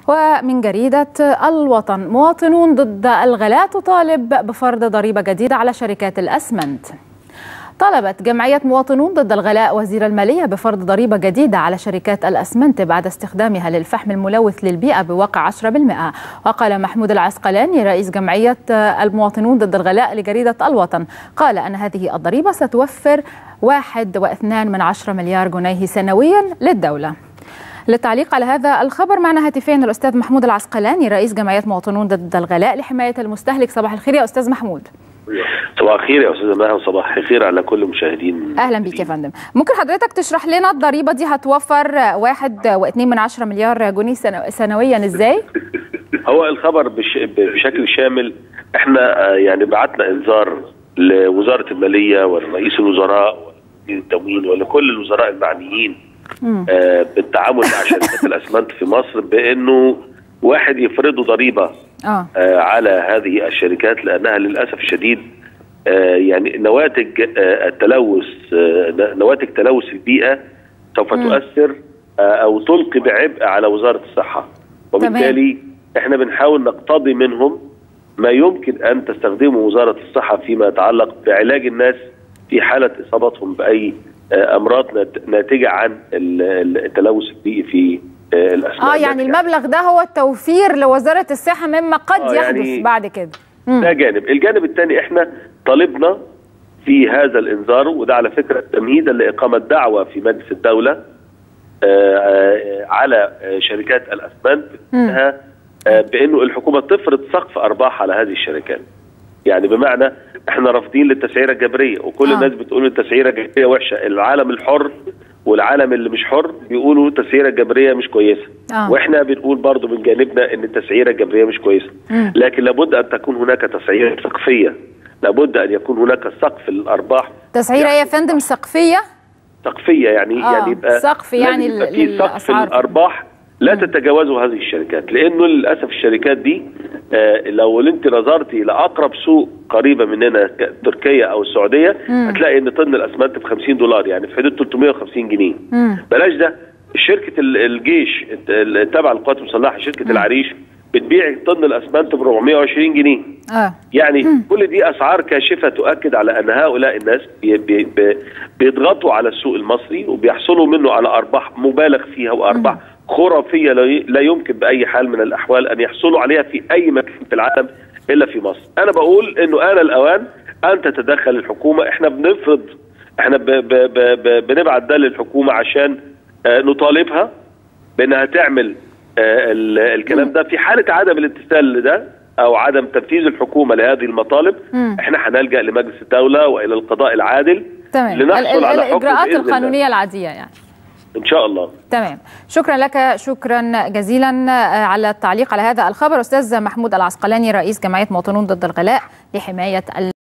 ومن جريدة الوطن: مواطنون ضد الغلاء تطالب بفرض ضريبة جديدة على شركات الأسمنت. طلبت جمعية مواطنون ضد الغلاء وزير المالية بفرض ضريبة جديدة على شركات الأسمنت بعد استخدامها للفحم الملوث للبيئة بواقع 10%. وقال محمود العسقلاني رئيس جمعية المواطنون ضد الغلاء لجريدة الوطن، قال أن هذه الضريبة ستوفر 1.2 مليار جنيه سنويا للدولة. للتعليق على هذا الخبر معنا هاتفيا الأستاذ محمود العسقلاني رئيس جمعية مواطنون ضد الغلاء لحماية المستهلك. صباح الخير يا أستاذ محمود. صباح الخير يا أستاذة مها، وصباح الخير على كل مشاهدين. أهلا بك يا فندم. ممكن حضرتك تشرح لنا الضريبة دي هتوفر 1.2 مليار جنيه سنويا إزاي؟ هو الخبر بشكل شامل. احنا يعني بعتنا إنذار لوزارة المالية ورئيس الوزراء ووزير التموين ولكل الوزراء المعنيين بالتعامل مع شركات الأسمنت في مصر بأنه واحد يفرضوا ضريبة على هذه الشركات، لأنها للأسف الشديد يعني نواتج تلوث البيئة سوف تؤثر أو تلقي بعبء على وزارة الصحة، وبالتالي احنا بنحاول نقتضي منهم ما يمكن أن تستخدمه وزارة الصحة فيما يتعلق بعلاج الناس في حالة إصابتهم بأي أمراض ناتجة عن التلوث البيئي في الأسمنت. يعني المبلغ ده هو التوفير لوزارة الصحة مما قد يحدث يعني بعد كده. ده جانب. الجانب الثاني احنا طالبنا في هذا الانذار، وده على فكرة تمهيدا لإقامة دعوة في مجلس الدولة على شركات الأسمنت بأنه الحكومة تفرض سقف أرباح على هذه الشركات. يعني بمعنى احنا رافضين للتسعيرة الجبرية، وكل الناس بتقول التسعيرة الجبرية وحشة. العالم الحر والعالم اللي مش حر بيقولوا التسعيرة الجبرية مش كويسة، واحنا بنقول برضو من جانبنا ان التسعيرة الجبرية مش كويسة، لكن لابد ان تكون هناك تسعيرة سقفية، لابد ان يكون هناك سقف للارباح. تسعيرة يا فندم سقفية؟ سقفية يعني يبقى سقف يعني في سقف الارباح لا تتجاوزه هذه الشركات، لانه للاسف الشركات دي لو انت نظرتي لاقرب سوق قريبه مننا تركيا او السعوديه هتلاقي ان طن الاسمنت ب $50، يعني في حدود 350 جنيه. بلاش ده، شركه الجيش تبع القوات المسلحه شركه العريش بتبيع طن الاسمنت ب 420 جنيه. يعني كل دي اسعار كاشفه تؤكد على ان هؤلاء الناس بيضغطوا على السوق المصري وبيحصلوا منه على ارباح مبالغ فيها وارباح خرافيه لا يمكن باي حال من الاحوال ان يحصلوا عليها في اي مكان في العالم الا في مصر. انا بقول انه آن الاوان ان تتدخل الحكومه. احنا بنفرض، احنا بنبعت ده للحكومه عشان نطالبها بانها تعمل الكلام ده. في حاله عدم الامتثال لده او عدم تنفيذ الحكومه لهذه المطالب احنا هنلجأ لمجلس الدوله والى القضاء العادل. تمام. لنحصل على حكم الاجراءات القانونيه العاديه يعني. إن شاء الله. تمام. شكرا لك، شكرا جزيلا على التعليق على هذا الخبر أستاذ محمود العسقلاني رئيس جمعية مواطنون ضد الغلاء لحماية